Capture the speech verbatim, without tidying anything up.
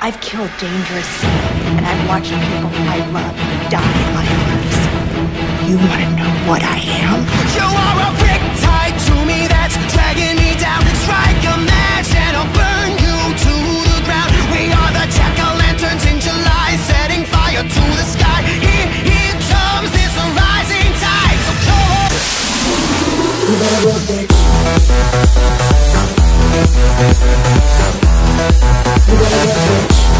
I've killed dangerously, and I've watched people I love die in my arms. You want to know what I am? You are a brick tied to me that's dragging me down. Strike a match and I'll burn you to the ground. We are the jack-o'-lanterns in July, setting fire to the sky. Here, here comes this rising tide. So come on. You better go, bitch. You better go, bitch.